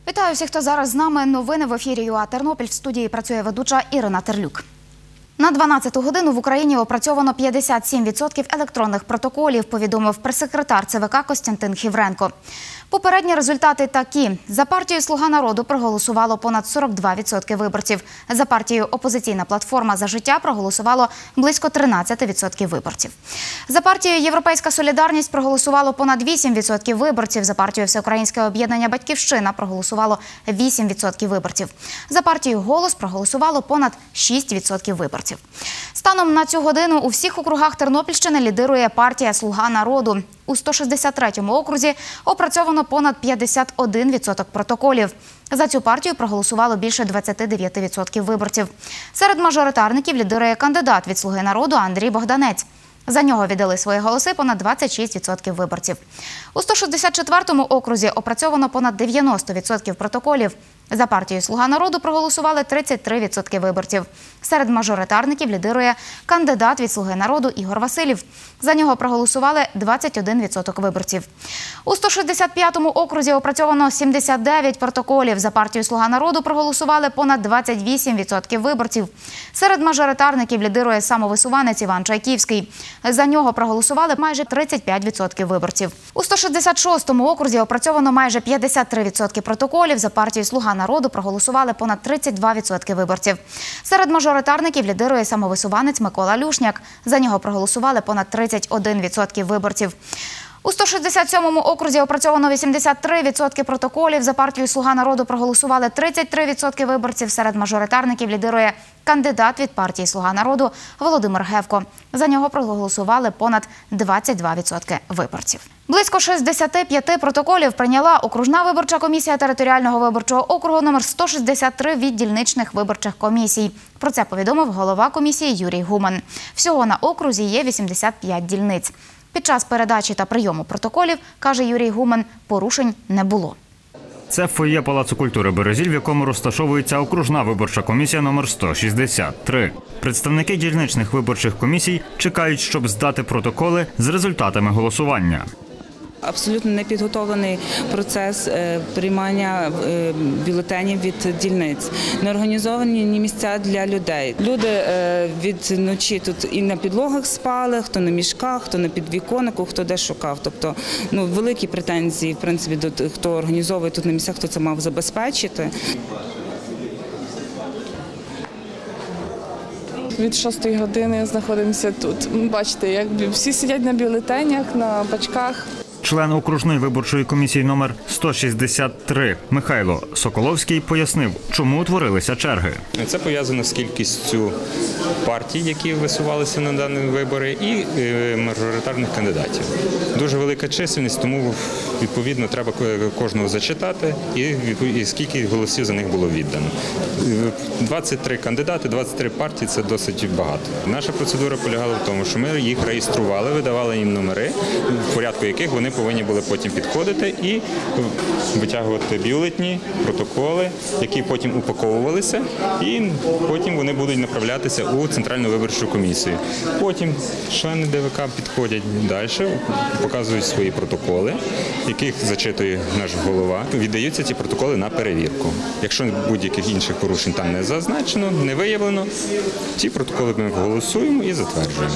Вітаю всіх, хто зараз з нами. Новини в ефірі ЮА Тернопіль. В студії працює ведуча Ірина Терлюк. На 12-ту годину в Україні опрацьовано 57% електронних протоколів, повідомив прес-секретар ЦВК Костянтин Хівренко. Попередні результати такі. За партію «Слуга народу» проголосувало понад 42% виборців. За партією «Опозиційна платформа за життя» проголосувало близько 13% виборців. За партією «Європейська солідарність» проголосувало понад 8% виборців. За партією «Всеукраїнське об'єднання Батьківщина» проголосувало 8% виборців. За партією «Голос» проголосувало понад 6% виборців. Станом на цю годину у всіх округах Тернопільщини лідирує партія «Слуга народу». У 163-му окрузі опрацьовано понад 51% протоколів. За цю партію проголосувало більше 29% виборців. Серед мажоритарників лідирує кандидат від «Слуги народу» Андрій Богданець. За нього віддали свої голоси понад 26% виборців. У 164-му окрузі опрацьовано понад 90% протоколів. За партією «Слуга народу» проголосували 33% виборців. Серед мажоритарників лідирує кандидат від «Слуги народу» Ігор Василів. За нього проголосували 21% виборців. У 165-му окрузі опрацьовано 79 протоколів. За партію «Слуга народу» проголосували понад 28% виборців. Серед мажоритарників лідирує самовисуванець Іван Чайківський. За нього проголосували майже 35% виборців. У 166-му окрузі опрацьовано майже 53% протоколів. За партію «Слуга народу» проголосували понад 32% виборців. Серед мажоритарників лідирує самовисуванець Микола Люшняк. За нього проголосували понад 31% виборців. У 167-му окрузі опрацьовано 83% протоколів. За партію «Слуга народу» проголосували 33% виборців. Серед мажоритарників лідирує кандидат від партії «Слуга народу» Володимир Гевко. За нього проголосували понад 22% виборців. Близько 65 протоколів прийняла окружна виборча комісія територіального виборчого округу номер 163 від дільничних виборчих комісій. Про це повідомив голова комісії Юрій Гуман. Всього на окрузі є 85 дільниць. Під час передачі та прийому протоколів, каже Юрій Гуман, порушень не було. Це фойє Палацу культури «Березіль», в якому розташовується окружна виборча комісія номер 163. Представники дільничних виборчих комісій чекають, щоб здати протоколи з результатами голосування. Абсолютно непідготовлений процес приймання бюлетенів від дільниць. Не організовані ні місця для людей. Люди від ночі тут і на підлогах спали, хто на мішках, хто на підвіконнику, хто де шукав. Тобто, великі претензії, в принципі, до тих, хто організовує тут на місцях, хто це мав забезпечити. Від 6-ї години знаходимося тут. Бачите, як всі сидять на бюлетенях, на бачках. Член окружної виборчої комісії номер 163 Михайло Соколовський пояснив, чому утворилися черги. Це пов'язано з кількістю партій, які висувалися на дані вибори, і мажоритарних кандидатів. Дуже велика чисельність, тому відповідно треба кожного зачитати і скільки голосів за них було віддано. 23 кандидати, 23 партії – це досить багато. Наша процедура полягала в тому, що ми їх реєстрували, видавали їм номери, в порядку яких вони повинні були потім підходити і витягувати бюлетні, протоколи, які потім упаковувалися, і потім вони будуть направлятися у Центральну виборчу комісію. Потім члени ДВК підходять далі, показують свої протоколи, яких зачитує наш голова. Віддаються ці протоколи на перевірку. Якщо будь-яких інших порушень там не зазначено, не виявлено, ці протоколи ми голосуємо і затверджуємо.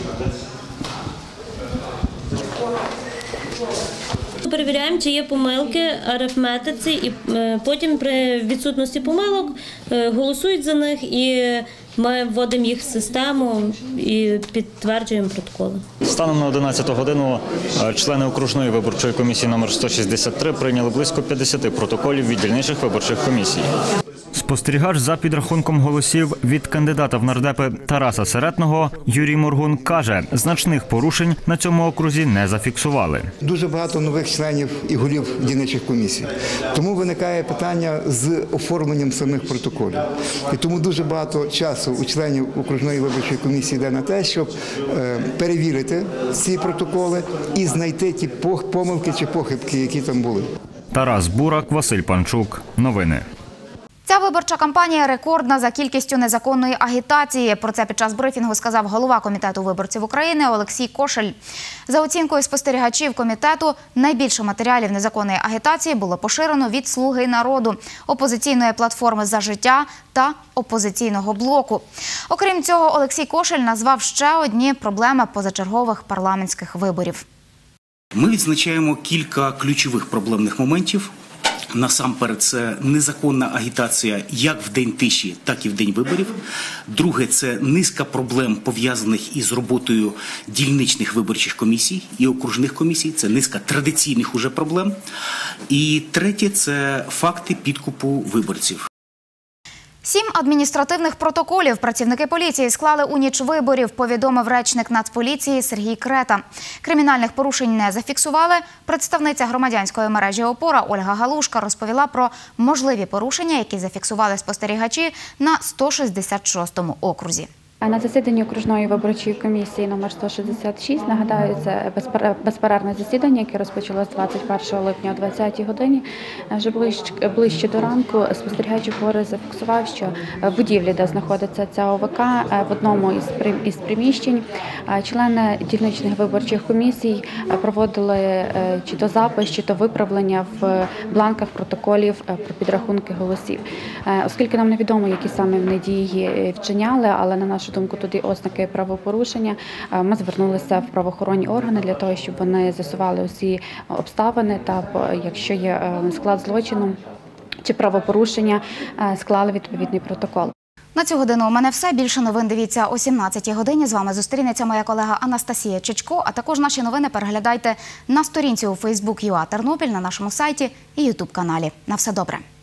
Перевіряємо, чи є помилки арифметиці, і потім при відсутності помилок голосують за них, і ми вводимо їх в систему і підтверджуємо протоколи. Станом на 11 годину члени окружної виборчої комісії номер 163 прийняли близько 50 протоколів від дільничних виборчих комісій. Спостерігач за підрахунком голосів від кандидата в нардепи Тараса Серетного Юрій Моргун каже, значних порушень на цьому окрузі не зафіксували. Дуже багато нових членів і голів дільничих комісій. Тому виникає питання з оформленням самих протоколів. І тому дуже багато часу у членів окружної виборчої комісії йде на те, щоб перевірити ці протоколи і знайти ті помилки чи похибки, які там були. Тарас Бурак, Василь Панчук. Новини. Ця Виборча кампанія рекордна за кількістю незаконної агітації. Про це під час брифінгу сказав голова Комітету виборців України Олексій Кошель. За оцінкою спостерігачів комітету, найбільше матеріалів незаконної агітації було поширено від «Слуги народу», опозиційної платформи «За життя» та опозиційного блоку. Окрім цього, Олексій Кошель назвав ще одні проблеми позачергових парламентських виборів. Ми відзначаємо кілька ключових проблемних моментів. Насамперед, це незаконна агітація як в день тиші, так і в день виборів. Друге, це низка проблем, пов'язаних із роботою дільничних виборчих комісій і окружних комісій. Це низка традиційних уже проблем. І третє, це факти підкупу виборців. 7 адміністративних протоколів працівники поліції склали у ніч виборів, повідомив речник Нацполіції Сергій Крета. Кримінальних порушень не зафіксували. Представниця громадянської мережі «Опора» Ольга Галушка розповіла про можливі порушення, які зафіксували спостерігачі на 166-му окрузі. На засіданні окружної виборчої комісії номер 166, нагадаю, це безперервне засідання, яке розпочалося 21 липня о 20-й годині. Вже ближче до ранку спостерігач «Опори» зафіксував, що в будівлі, де знаходиться ця ОВК, в одному із приміщень члени дільничних виборчих комісій проводили чи то запис, чи то виправлення в бланках протоколів про підрахунки голосів. Оскільки нам невідомо, які саме вони дії вчиняли, але на нашу думку, тут є ознаки правопорушення, ми звернулися в правоохоронні органи для того, щоб вони з'ясували усі обставини та, якщо є склад злочину чи правопорушення, склали відповідний протокол. На цю годину у мене все. Більше новин дивіться о 17-й годині. З вами зустрінеться моя колега Анастасія Чечко, а також наші новини переглядайте на сторінці у Facebook.ua Тернопіль, на нашому сайті і YouTube-каналі. На все добре.